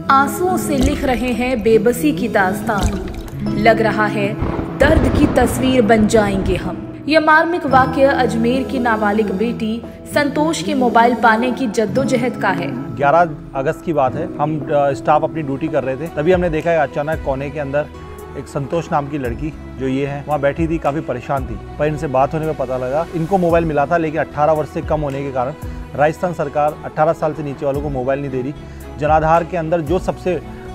आंसुओं से लिख रहे हैं बेबसी की दास्तान। लग रहा है दर्द की तस्वीर बन जाएंगे हम। यह मार्मिक वाकया अजमेर की नाबालिग बेटी संतोष के मोबाइल पाने की जद्दोजहद का है। 11 अगस्त की बात है। हम स्टाफ अपनी ड्यूटी कर रहे थे, तभी हमने देखा है अचानक कोने के अंदर एक संतोष नाम की लड़की जो ये है वहाँ बैठी थी, काफ़ी परेशान थी। पर इनसे बात होने में पता लगा इनको मोबाइल मिला था, लेकिन 18 वर्ष से कम होने के कारण राजस्थान सरकार 18 साल से नीचे वालों को मोबाइल नहीं दे रही। जनाधार के अंदर जो सबसे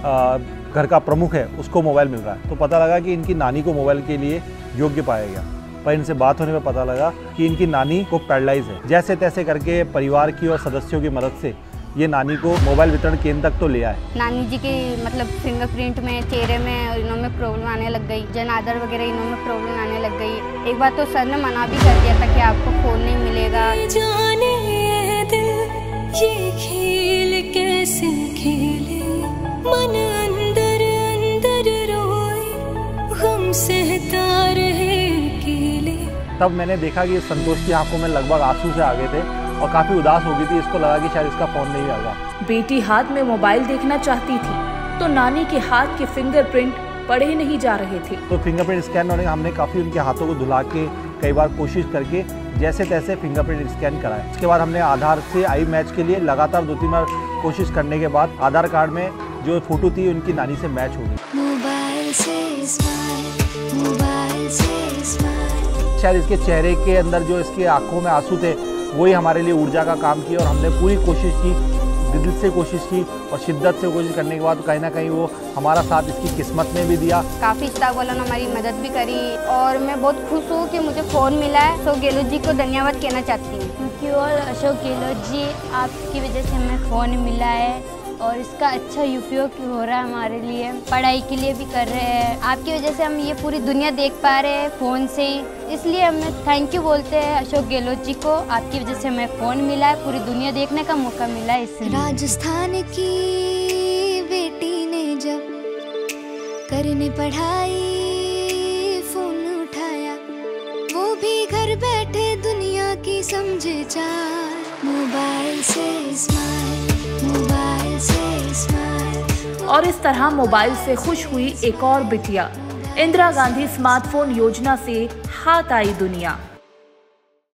घर का प्रमुख है उसको मोबाइल मिल रहा है। तो पता लगा कि इनकी नानी को मोबाइल के लिए योग्य पाया गया। पर इनसे बात होने में पता लगा कि इनकी नानी को पैरालाइज है। जैसे तैसे करके परिवार की और सदस्यों की मदद से ये नानी को मोबाइल वितरण केंद्र तक तो ले आए। नानी जी के मतलब फिंगरप्रिंट में, चेहरे में इनमें प्रॉब्लम आने लग गई, जनादर वगैरह इनमें प्रॉब्लम आने लग गई। एक बार तो सर ने मना भी कर दिया था कि आपको फोन नहीं मिलेगा। जाने ये दिल ये खेल कैसे खेले, मन अंदर अंदर रोए, गम सहता रहे अकेले। तब मैंने देखा कि संतोष की आंखों में लगभग आंसू से आ गए थे और काफ़ी उदास हो गई थी। इसको लगा कि शायद इसका फ़ोन नहीं आएगा। बेटी हाथ में मोबाइल देखना चाहती थी तो नानी के हाथ के फिंगरप्रिंट पढ़े नहीं जा रहे थे। तो फिंगरप्रिंट स्कैन होने हमने काफ़ी उनके हाथों को धुला के कई बार कोशिश करके जैसे तैसे फिंगरप्रिंट स्कैन कराया। उसके बाद हमने आधार से आई मैच के लिए लगातार 2-3 बार कोशिश करने के बाद आधार कार्ड में जो फोटो थी उनकी नानी से मैच हो गई। मोबाइल से स्माइल, मोबाइल से स्माइल। शायद इसके चेहरे के अंदर जो इसके आंखों में आंसू थे वही हमारे लिए ऊर्जा का काम किया और हमने पूरी कोशिश की, दिल से कोशिश की और शिद्दत से कोशिश करने के बाद कहीं ना कहीं वो हमारा साथ इसकी किस्मत ने भी दिया। काफ़ी स्टाफ वालों ने हमारी मदद भी करी और मैं बहुत खुश हूँ कि मुझे फ़ोन मिला है। अशोक गहलोत जी को धन्यवाद कहना चाहती हूँ। Thank you all Ashok Gehlot ji, आपकी वजह से हमें फ़ोन मिला है और इसका अच्छा उपयोग हो रहा है हमारे लिए, पढ़ाई के लिए भी कर रहे हैं। आपकी वजह से हम ये पूरी दुनिया देख पा रहे हैं फ़ोन से ही, इसलिए हमें थैंक यू बोलते हैं अशोक गहलोत जी को। आपकी वजह से हमें फ़ोन मिला है, पूरी दुनिया देखने का मौका मिला है। इसलिए राजस्थान की बेटी ने जब करने पढ़ाई फोन उठाया, वो भी घर बैठे दुनिया की समझे चार। मोबाइल से स्माइल, मोबाइल से स्माइल। और इस तरह मोबाइल से खुश हुई एक और बिटिया। इंदिरा गांधी स्मार्टफोन योजना से हाथ आई दुनिया।